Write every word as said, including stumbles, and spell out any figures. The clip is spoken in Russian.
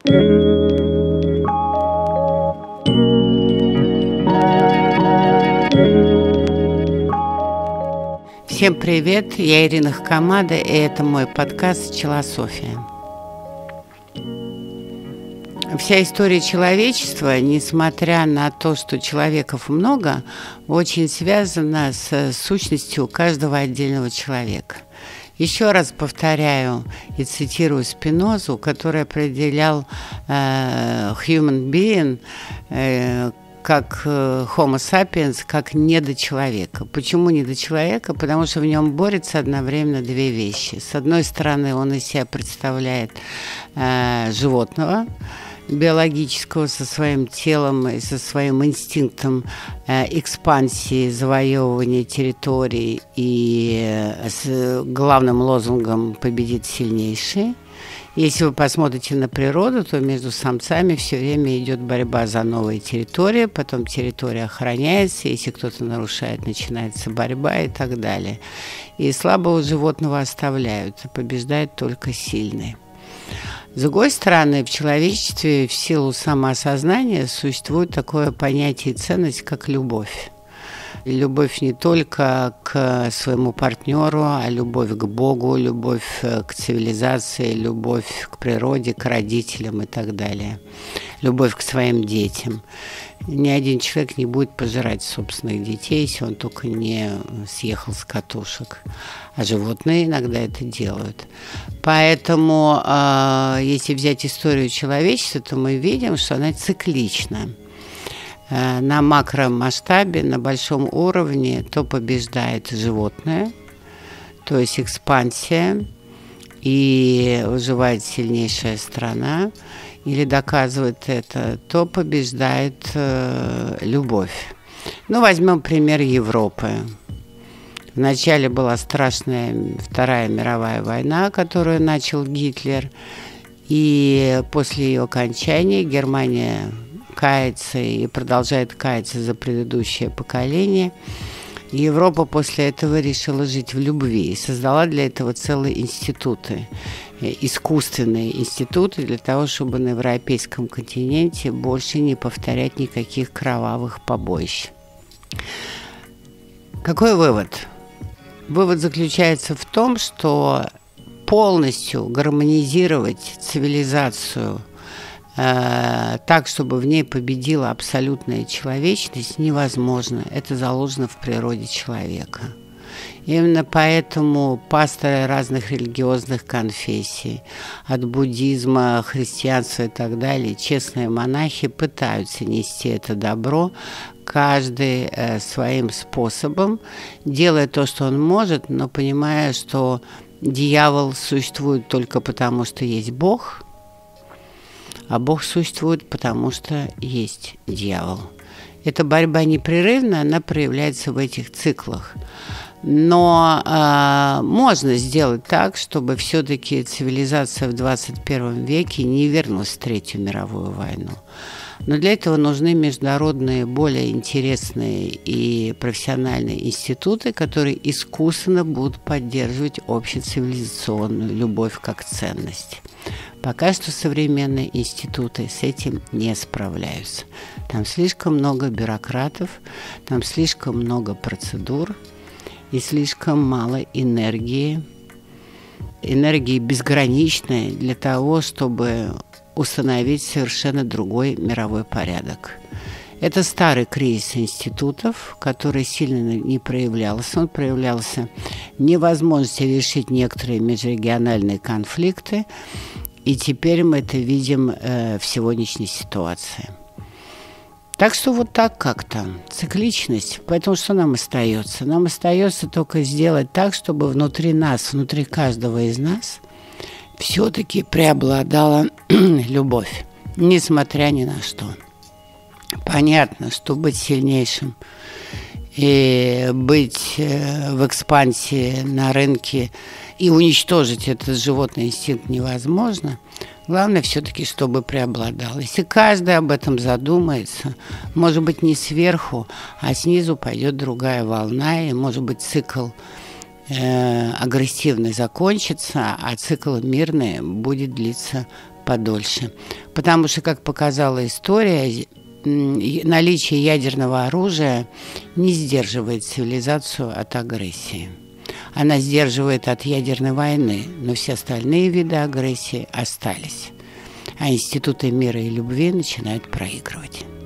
Всем привет, я Ирина Хакамада, и это мой подкаст «Человософия». Вся история человечества, несмотря на то, что человеков много, очень связана с сущностью каждого отдельного человека. Еще раз повторяю и цитирую Спинозу, который определял э, human being э, как Homo sapiens, как недочеловека. Почему недочеловека? Потому что в нем борются одновременно две вещи. С одной стороны, он из себя представляет э, животного, биологического, со своим телом и со своим инстинктом э, экспансии, завоевывания территорий и э, с главным лозунгом «победит сильнейший». Если вы посмотрите на природу, то между самцами все время идет борьба за новые территории, потом территория охраняется, если кто-то нарушает, начинается борьба и так далее. И слабого животного оставляют, а побеждает только сильный. С другой стороны, в человечестве в силу самоосознания существует такое понятие и ценность, как любовь. И любовь не только к своему партнеру, а любовь к Богу, любовь к цивилизации, любовь к природе, к родителям и так далее. Любовь к своим детям. Ни один человек не будет пожирать собственных детей, если он только не съехал с катушек. А животные иногда это делают. Поэтому, если взять историю человечества, то мы видим, что она циклична. На макромасштабе, на большом уровне то побеждает животное, то есть экспансия, и выживает сильнейшая страна, или доказывает это, то побеждает э, любовь. Ну, возьмем пример Европы. Вначале была страшная Вторая мировая война, которую начал Гитлер, и после ее окончания Германия кается и продолжает каяться за предыдущее поколение. Европа после этого решила жить в любви и создала для этого целые институты, искусственные институты, для того, чтобы на европейском континенте больше не повторять никаких кровавых побоищ. Какой вывод? Вывод заключается в том, что полностью гармонизировать цивилизацию так, чтобы в ней победила абсолютная человечность, невозможно. Это заложено в природе человека. Именно поэтому пасторы разных религиозных конфессий, от буддизма, христианства и так далее, честные монахи пытаются нести это добро, каждый э, своим способом, делая то, что он может, но понимая, что дьявол существует только потому, что есть Бог, а Бог существует, потому что есть дьявол. Эта борьба непрерывна, она проявляется в этих циклах. Но э, можно сделать так, чтобы все-таки цивилизация в двадцать первом веке не вернулась в Третью мировую войну. Но для этого нужны международные, более интересные и профессиональные институты, которые искусственно будут поддерживать общецивилизационную любовь как ценность. Пока что современные институты с этим не справляются. Там слишком много бюрократов, там слишком много процедур и слишком мало энергии. Энергии безграничной для того, чтобы установить совершенно другой мировой порядок. Это старый кризис институтов, который сильно не проявлялся. Он проявлялся в невозможности решить некоторые межрегиональные конфликты, и теперь мы это видим э, в сегодняшней ситуации. Так что вот так как-то. Цикличность. Поэтому что нам остается? Нам остается только сделать так, чтобы внутри нас, внутри каждого из нас все-таки преобладала любовь, несмотря ни на что. Понятно, что быть сильнейшим и быть в экспансии на рынке и уничтожить этот животный инстинкт невозможно. Главное все-таки, чтобы преобладал. Если каждый об этом задумается, может быть, не сверху, а снизу пойдет другая волна, и, может быть, цикл э, агрессивный закончится, а цикл мирный будет длиться подольше. Потому что, как показала история, наличие ядерного оружия не сдерживает цивилизацию от агрессии. Она сдерживает от ядерной войны, но все остальные виды агрессии остались. А институты мира и любви начинают проигрывать.